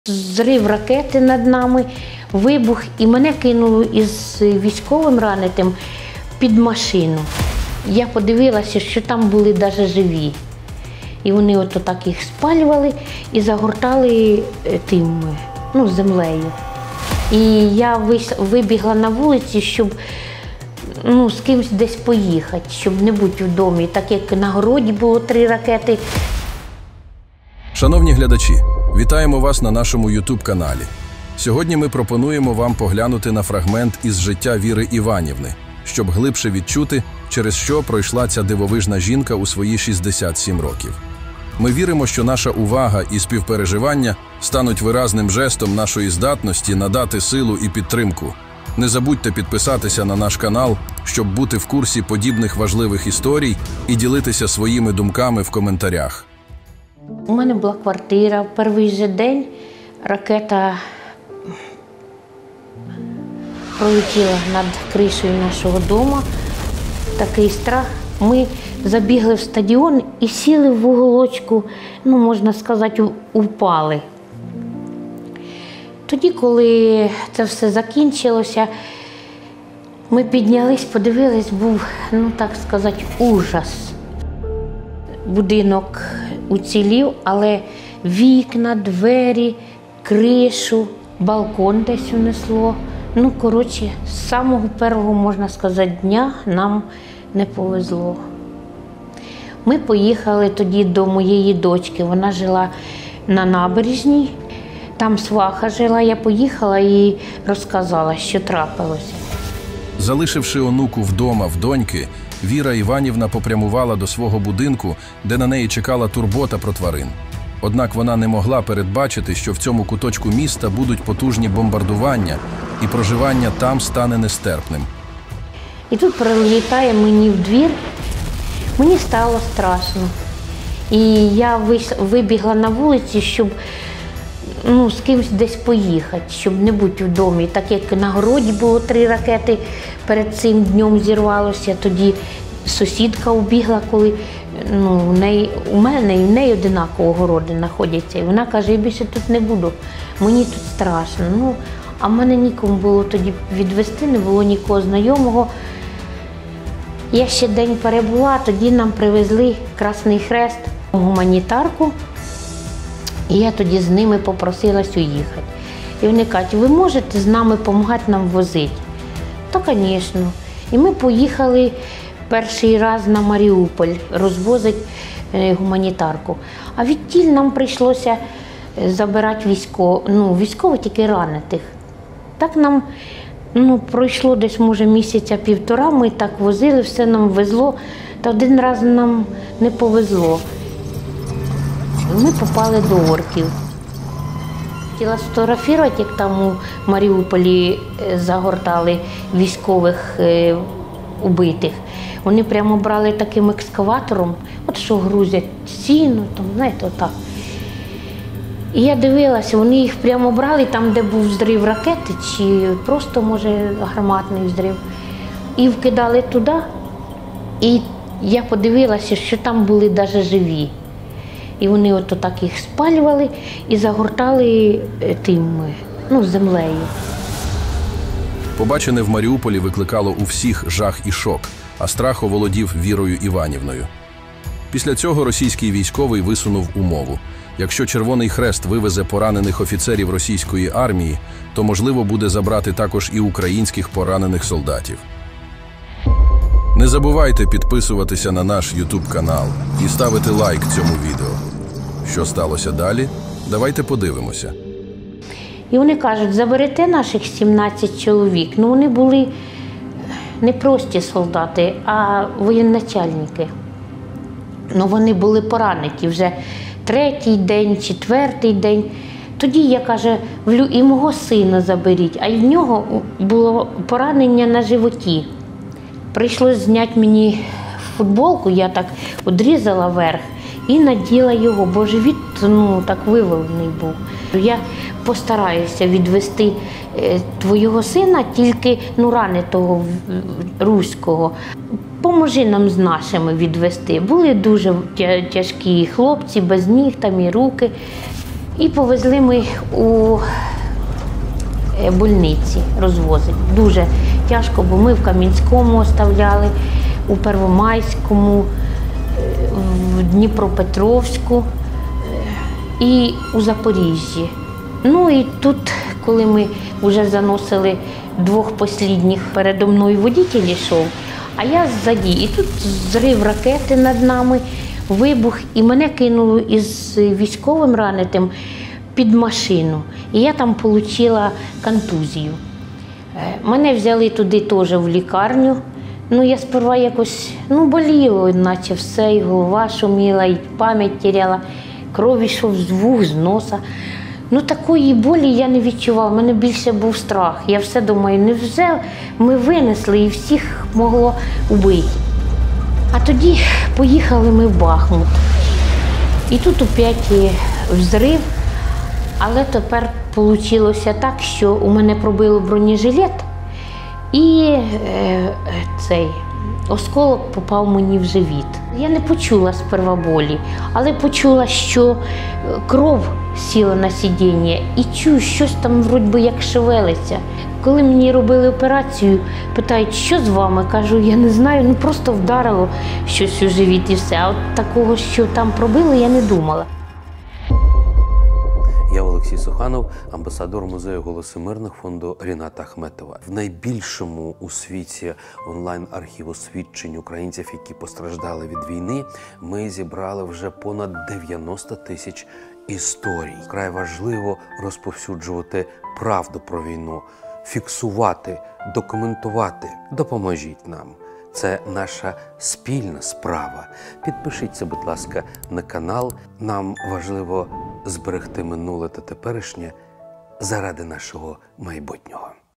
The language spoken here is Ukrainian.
Зрив ракети над нами, вибух, і мене кинуло із військовим раненим під машину. Я подивилася, що там були навіть живі. І вони ото так їх спалювали і загортали землею. І я вибігла на вулиці, щоб з кимось десь поїхати, щоб не бути в домі. Так як на городі було 3 ракети. Шановні глядачі, вітаємо вас на нашому YouTube-каналі. Сьогодні ми пропонуємо вам поглянути на фрагмент із життя Віри Іванівни, щоб глибше відчути, через що пройшла ця дивовижна жінка у свої 67 років. Ми віримо, що наша увага і співпереживання стануть виразним жестом нашої здатності надати силу і підтримку. Не забудьте підписатися на наш канал, щоб бути в курсі подібних важливих історій і ділитися своїми думками в коментарях. У мене була квартира. В перший же день ракета пролетіла над кришею нашого дому. Такий страх. Ми забігли в стадіон і сіли в уголочку, можна сказати, упали. Тоді, коли це все закінчилося, ми піднялись, подивились, був, так сказати, ужас. Будинок уцілів, але вікна, двері, кришу, балкон десь унесло. З самого першого, можна сказати, дня нам не повезло. Ми поїхали тоді до моєї дочки, вона жила на набережній, там сваха жила, я поїхала і розказала, що трапилося. Залишивши онуку вдома в доньки, Віра Іванівна попрямувала до свого будинку, де на неї чекала турбота про тварин. Однак вона не могла передбачити, що в цьому куточку міста будуть потужні бомбардування, і проживання там стане нестерпним. І тут прилітає мені в двір, мені стало страшно. І я вибігла на вулиці, щоб з кимось десь поїхати, щоб не бути в домі. Так як на городі було 3 ракети, перед цим днем зірвалося, тоді сусідка убігла, коли у мене і в неї одинаково городи знаходяться. І вона каже, я більше тут не буду, мені тут страшно. А в мене нікому було тоді відвезти, не було нікого знайомого. Я ще день перебула, тоді нам привезли Красний Хрест, гуманітарку. І я тоді з ними попросилась уїхати. І вони кажуть, ви можете з нами допомагати нам возити? То, звісно. І ми поїхали перший раз на Маріуполь розвозити гуманітарку. А відтіль нам прийшлося забирати військових тільки ранених. Так нам пройшло десь, може, місяця 1,5, ми так возили, все нам везло, та один раз нам не повезло. Ми попали до орків. Хотіла сфотографувати, як там у Маріуполі загортали військових убитих. Вони прямо брали таким екскаватором, що грузять сіно, отак. І я дивилася, вони їх прямо брали там, де був взрив ракети, чи просто, може, гарматний взрив. І вкидали туди, і я подивилася, що там були навіть живі. І вони отак їх спалювали і загортали землею. Побачене в Маріуполі викликало у всіх жах і шок, а страх оволодів Вірою Іванівною. Після цього російський військовий висунув умову. Якщо Червоний Хрест вивезе поранених офіцерів російської армії, то можливо буде забрати також і українських поранених солдатів. Не забувайте підписуватися на наш YouTube-канал і ставити лайк цьому відео. Що сталося далі? Давайте подивимося. І вони кажуть, заберете наших 17 чоловік. Вони були не прості солдати, а воєначальники. Вони були поранені вже 3-й день, 4-й день. Тоді я кажу, і мого сина заберіть, а й в нього було поранення на животі. Прийшлося зняти мені футболку, я так відрізала верх і наділа його, бо живіт так вивалений був. Я постараюся відвести твого сина, тільки раненого руського. Поможи нам з нашими відвести. Були дуже тяжкі хлопці, без ніг і руки. І повезли ми у больниці розвозити. Дуже тяжко, бо ми в Кам'янському оставляли, у Первомайському, в Дніпропетровську і у Запоріжжі. Ну і тут, коли ми вже заносили двох послідніх, передо мною водитель йшов, а я ззаді. І тут зрив ракети над нами, вибух, і мене кинуло із військовим раненим під машину. І я там отримала контузію. Мене взяли туди теж в лікарню. Ну, я сперва якось, боліло, наче все, і голова шуміла, і пам'ять теряла, кров йшов з вух, з носа. Такої болі я не відчувала, в мене більше був страх. Я все думаю, невже ми винесли і всіх могло вбити. А тоді поїхали ми в Бахмут. І тут опять взрив, але тепер вийшло так, що у мене пробило бронежилет, і цей осколок попав мені в живіт. Я не почула сперва болі, але почула, що кров сіла на сидіння і чую, щось там вроді як шевелиться. Коли мені робили операцію, питають, що з вами? Кажу, я не знаю, просто вдарило щось у живіт і все. А от такого, що там пробило, я не думала. Я Олексій Суханов, амбасадор музею «Голоси мирних» фонду Ріната Ахметова. В найбільшому у світі онлайн-архіву свідчень українців, які постраждали від війни, ми зібрали вже понад 90 тисяч історій. Вкрай важливо розповсюджувати правду про війну, фіксувати, документувати. Допоможіть нам. Це наша спільна справа. Підпишіться, будь ласка, на канал. Нам важливо зберегти минуле та теперішнє заради нашого майбутнього.